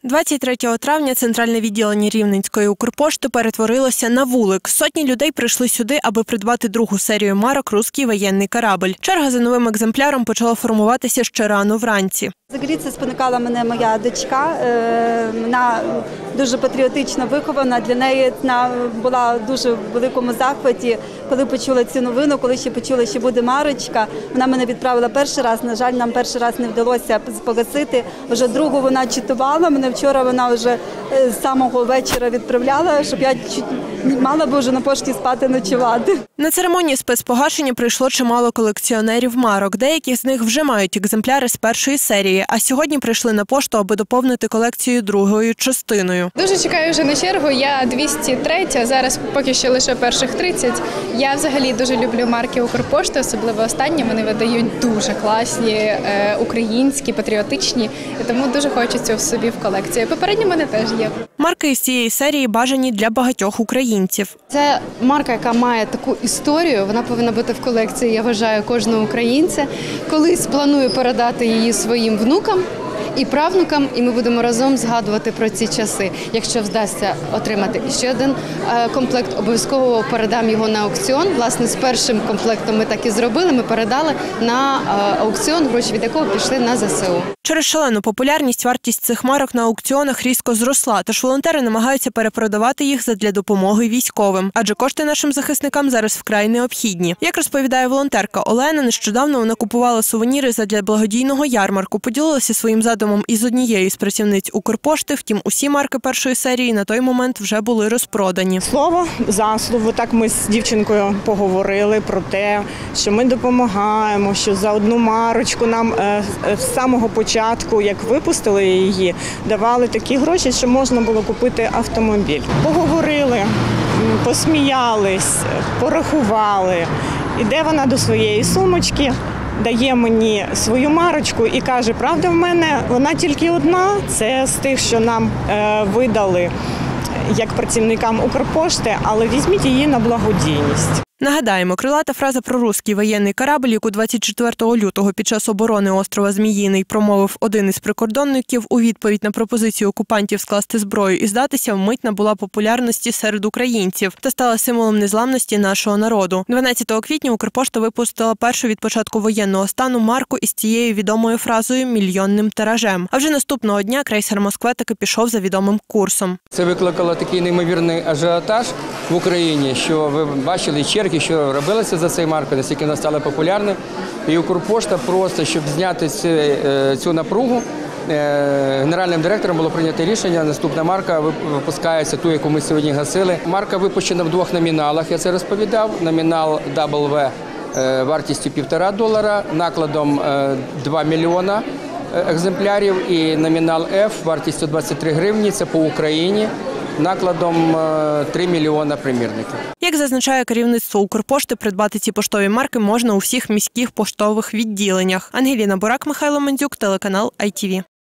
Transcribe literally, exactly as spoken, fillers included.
двадцять третього травня центральне відділення Рівненської Укрпошти перетворилося на вулик. Сотні людей прийшли сюди, аби придбати другу серію марок «Руський воєнний корабль». Черга за новим екземпляром почала формуватися ще рано вранці. Взагалі це спонукала мене моя дочка. Вона дуже патріотично вихована. Для неї вона була в дуже великому захваті, коли почула цю новину, коли ще почула, що буде марочка. Вона мене відправила перший раз. На жаль, нам перший раз не вдалося погасити. Вже другу вона читувала. Мене вчора вона вже з самого вечора відправляла, щоб я мала б вже на пошті спати, ночувати. На церемонії спецпогашення прийшло чимало колекціонерів марок. Деякі з них вже мають екземпляри з першої серії, а сьогодні прийшли на пошту, аби доповнити колекцію другою частиною. Дуже чекаю вже на чергу. Я двісті третя, зараз поки що лише перших тридцять. Я взагалі дуже люблю марки Укрпошти, особливо останні. Вони видають дуже класні, українські, патріотичні. І тому дуже хочу цього в собі в колекції. Попередні в мене теж є. Марки із цієї серії бажані для багатьох українців. Це марка, яка має таку історію, вона повинна бути в колекції, я вважаю, кожного українця. Колись планую передати її своїм внукам і правнукам, і ми будемо разом згадувати про ці часи. Якщо вдасться отримати ще один комплект, обов'язково передам його на аукціон. Власне, з першим комплектом ми так і зробили, ми передали на аукціон, гроші від якого пішли на зе се у. Через шалену популярність вартість цих марок на аукціонах різко зросла, тож волонтери намагаються перепродавати їх задля допомоги військовим. Адже кошти нашим захисникам зараз вкрай необхідні. Як розповідає волонтерка Олена, нещодавно вона купувала сувеніри задля благодійного ярмарку, поділилася своїм задумом із однією з працівниць Укрпошти, втім усі марки першої серії на той момент вже були розпродані. Слово за слово, так ми з дівчинкою поговорили про те, що ми допомагаємо, що за одну марочку нам з самого початку Спочатку, як випустили її, давали такі гроші, що можна було купити автомобіль. Поговорили, посміялись, порахували. Іде вона до своєї сумочки, дає мені свою марочку і каже, правда в мене вона тільки одна, це з тих, що нам е, видали як працівникам Укрпошти, але візьміть її на благодійність. Нагадаємо, крилата фраза про «руський воєнний корабль», яку двадцять четвертого лютого під час оборони острова Зміїний промовив один із прикордонників у відповідь на пропозицію окупантів скласти зброю і здатися, вмить набула популярності серед українців та стала символом незламності нашого народу. дванадцятого квітня Укрпошта випустила першу від початку воєнного стану марку із цією відомою фразою «мільйонним тиражем». А вже наступного дня крейсер «Москва» таки пішов за відомим курсом. Це викликало такий неймовірний ажіотаж в Україні, що ви бачили черги, що робилося за цей маркою, наскільки вона стала популярною. І Укрпошта просто, щоб зняти цю, цю напругу, генеральним директором було прийнято рішення, наступна марка випускається, ту, яку ми сьогодні гасили. Марка випущена в двох номіналах, я це розповідав. Номінал дабл ве вартістю півтора долара, накладом два мільйона екземплярів і номінал F вартістю двадцять три гривні, це по Україні. Накладом три мільйона примірників. Як зазначає керівництво Укрпошти, придбати ці поштові марки можна у всіх міських поштових відділеннях. Ангеліна Бурак, Михайло Мандзюк, телеканал ай ті ві.